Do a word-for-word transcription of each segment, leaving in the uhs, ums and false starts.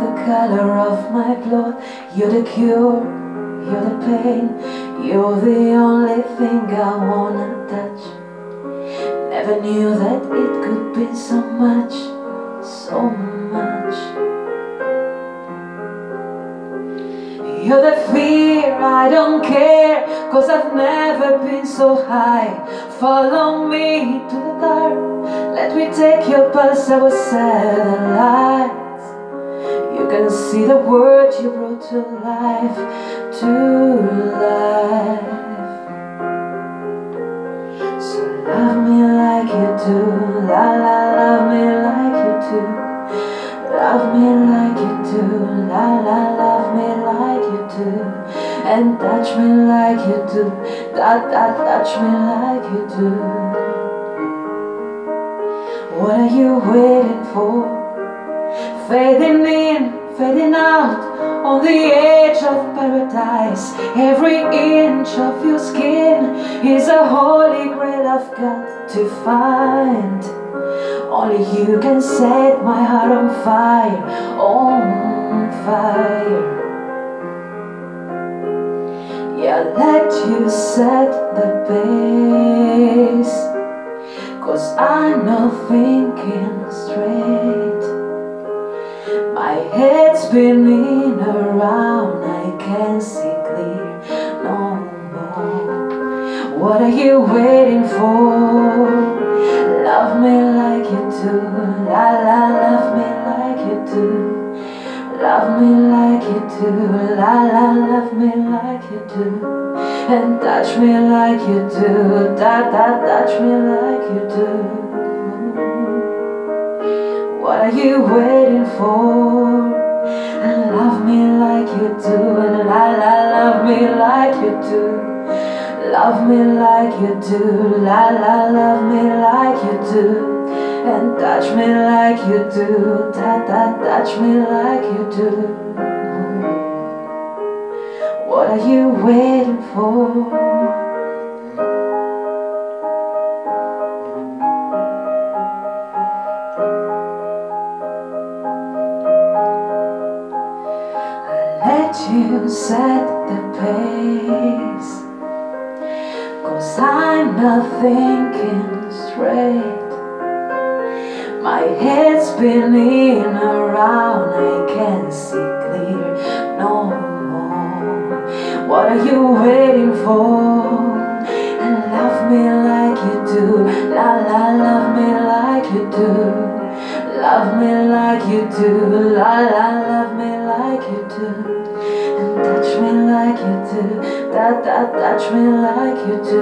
the color of my blood. You're the cure, you're the pain. You're the only thing I wanna touch. Never knew that it could be so much, so much. You're the fear, I don't care, 'cause I've never been so high. Follow me to the dark, let me take your pulse, our satellites. You can see the world you brought to life, to life. So love me like you do, la la, love me like you do. Love me like you do, la la, love me like you do. And touch me like you do, da da, touch me like you do. What are you waiting for? Fading in, fading out, on the edge of paradise. Every inch of your skin is a holy grail I've got to find. Only you can set my heart on fire, on fire. Yeah, let you set the pace, 'cause I'm not thinking straight. My head's spinning around, I can't see clear no more. What are you waiting for? Love me like you do, la la, love me like you do. Love me like you do, la la, love me like you do. And touch me like you do, da da, touch me like you do. What are you waiting for? And love me like you do, and la la, love me like you do. Love me like you do, la la, love me like you do. And touch me like you do, da da, touch me like you do. What are you waiting for? Let you set the pace, 'cause I'm not thinking straight. My head's spinning around, I can't see clear no more. What are you waiting for? And love me like you do, la la, love me like you do. Love me like you do, la la, love me like you do. And touch me like you do, da da, touch me like you do.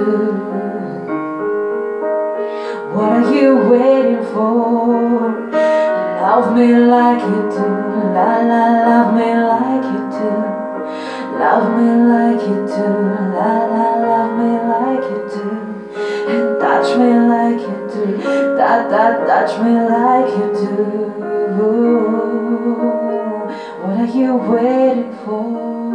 What are you waiting for? Love me like you do, la la, love me like you do. Love me like you do, la la, love me like you do. And touch me like you do, da da, touch me like you do. What are you waiting for?